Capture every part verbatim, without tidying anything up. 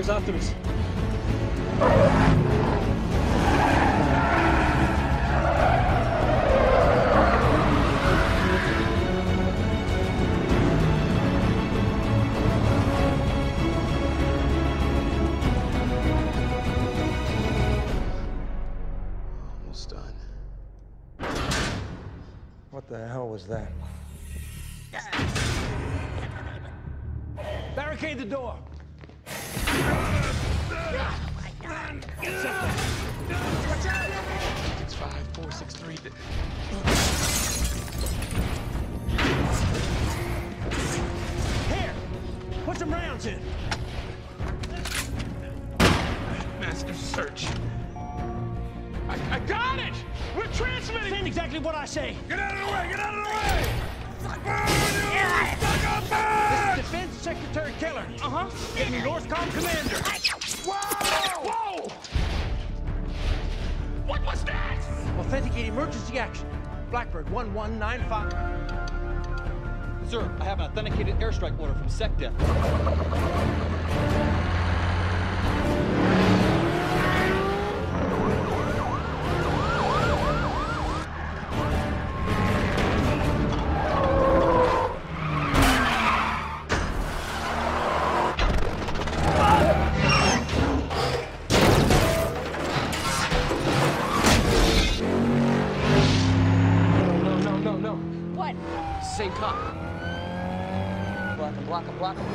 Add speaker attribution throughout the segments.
Speaker 1: There's Optimus.
Speaker 2: Almost done.
Speaker 3: What the hell was that?
Speaker 4: Barricade the door.
Speaker 2: Six five four six three.
Speaker 4: Here, put some rounds in.
Speaker 2: Massive search. I, I got it! We're transmitting!
Speaker 4: Saying exactly what I say.
Speaker 2: Get out of the way! Get out of the way!
Speaker 4: This is Defense Secretary Keller. Uh-huh. And Northcom Commander.
Speaker 2: Whoa! Whoa! What was that?
Speaker 4: Authenticate emergency action. Blackbird one one nine five.
Speaker 1: Sir, I have an authenticated airstrike order from SecDef. Same cop. Block him, block him, block him.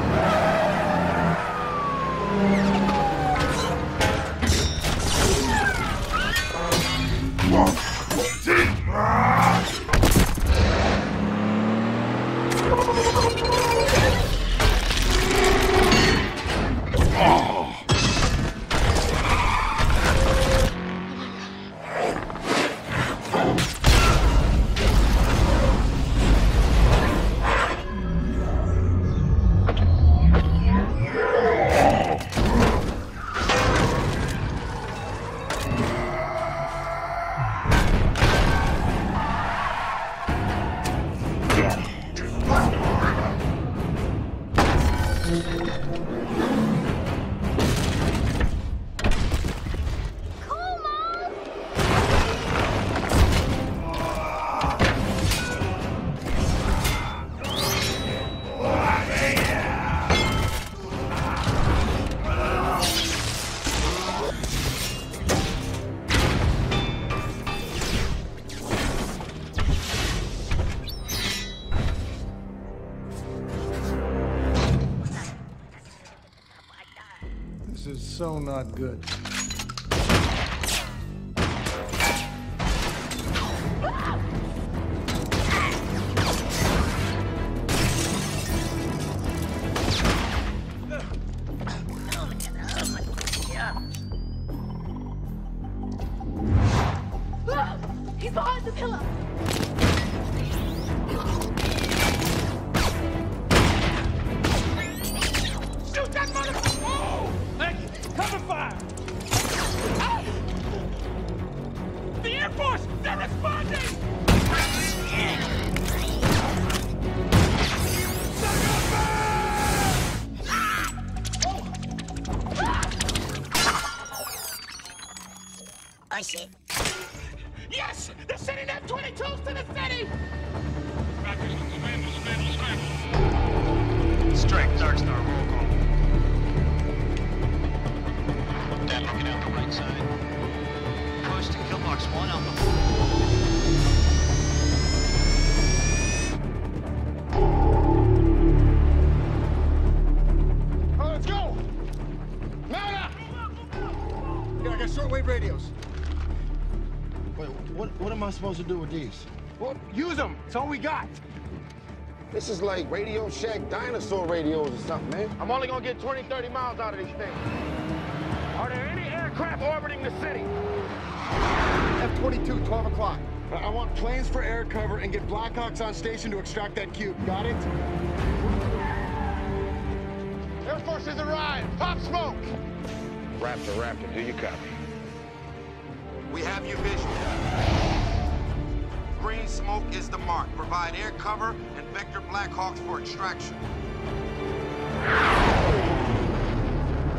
Speaker 3: This is so not good.
Speaker 5: He's behind the pillar.
Speaker 2: Shoot that motherfucker! Whoa!
Speaker 4: Hey, cover fire!
Speaker 2: Ah! The Air Force! They're responding!
Speaker 5: I see.
Speaker 2: Yes! They're sending F twenty-twos to the city!
Speaker 6: Strike, Dark Star, roll call. Dad looking out the right side. Push to kill box one out the
Speaker 3: All right, let's go! Mount up! Yeah, I got shortwave radios.
Speaker 7: Wait, what, what am I supposed to do with these?
Speaker 3: Well, use them. It's all we got.
Speaker 7: This is like Radio Shack dinosaur radios or something, man.
Speaker 8: I'm only gonna get twenty, thirty miles out of these things. Are there any aircraft orbiting the city?
Speaker 3: F twenty-two, twelve o'clock. I want planes for air cover and get Blackhawks on station to extract that cube. Got it?
Speaker 8: Air Force has arrived. Pop smoke.
Speaker 7: Raptor, Raptor, do you copy?
Speaker 9: We have you visual. Green smoke is the mark. Provide air cover and vector Blackhawks for extraction.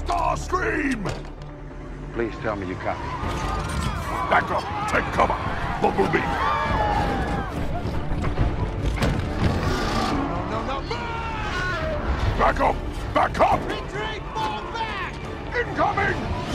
Speaker 10: Starscream!
Speaker 8: Please tell me you copy.
Speaker 10: Back up! Take cover! Bumblebee!
Speaker 2: No, no, no!
Speaker 10: Back up! Back up!
Speaker 2: Retreat! Fall back!
Speaker 10: Incoming!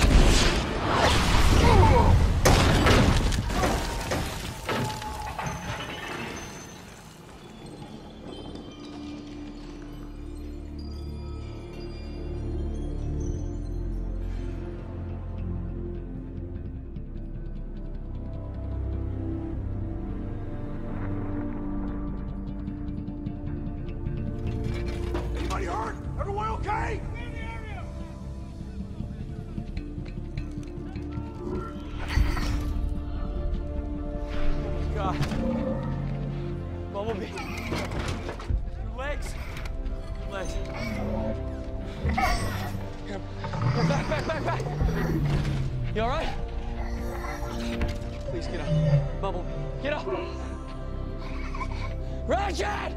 Speaker 2: Anybody hurt? Everyone okay?
Speaker 1: God. Bumblebee. Your legs. Your legs. Here, here, back, back, back, back. You all right? Please get up. Bumblebee, get up. Ratchet!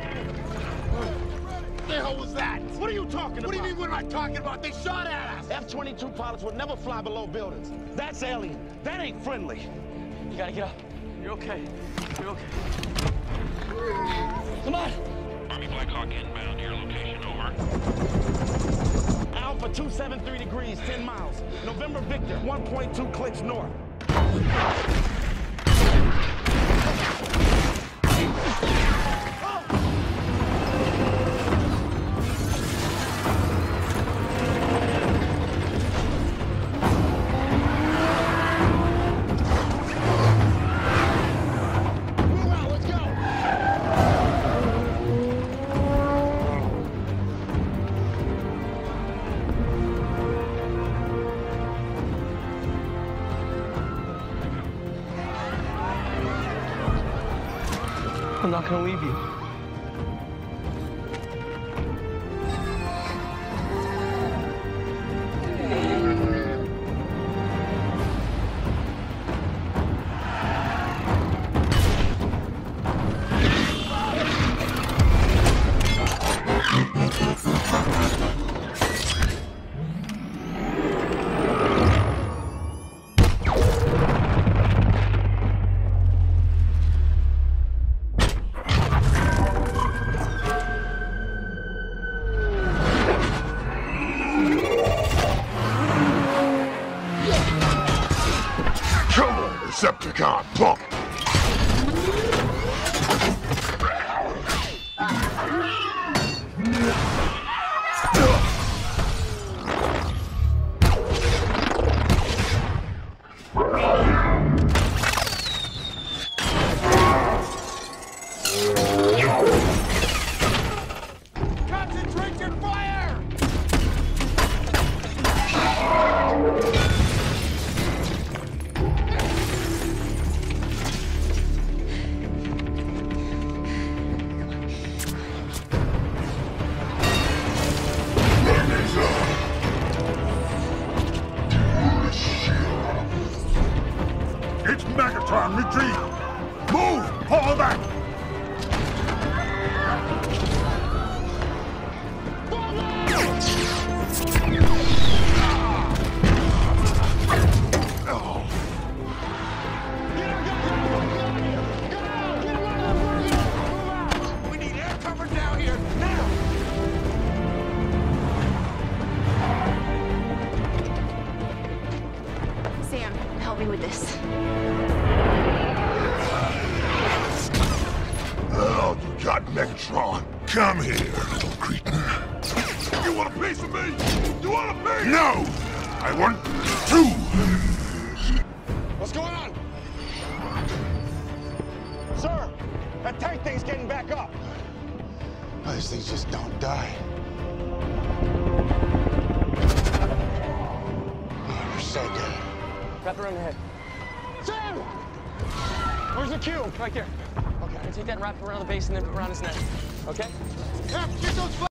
Speaker 2: What the hell was that? What are you talking about? What do you mean what am I talking about? They shot at us!
Speaker 8: F twenty-two pilots would never fly below buildings. That's alien. That ain't friendly.
Speaker 1: You gotta get up. You're okay. You're okay. Come on!
Speaker 6: Army Blackhawk inbound, your location, over.
Speaker 8: Alpha two seven three degrees, ten miles. November Victor, one point two clicks north.
Speaker 1: I'm not gonna leave you.
Speaker 10: Decepticon, punk!
Speaker 2: Concentrate your fire!
Speaker 10: It's Megatron, retreat! Move! Fall back!
Speaker 2: We need air cover down here, now!
Speaker 5: Sam, help me with this.
Speaker 10: Oh, you got Megatron. Come here, little cretin. You want a piece of me? You want a piece? No! I want two!
Speaker 8: What's going on? Sir, that tank thing's getting back up.
Speaker 7: Oh, these things just don't die. Oh, we're so dead.
Speaker 1: Wrap it around your head.
Speaker 8: Sam! Where's the cube?
Speaker 1: Right there. Okay. And take that and wrap it around the base and then around his neck. Okay?
Speaker 2: Yeah, get those